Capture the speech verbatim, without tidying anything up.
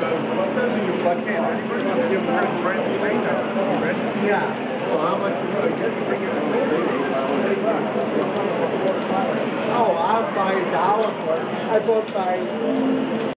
What does he look like? Man, anybody want to give him a friend the train now? You ready? Yeah. Well, how much you going to get to bring your story? Oh, I'll buy a dollar for it. I both buy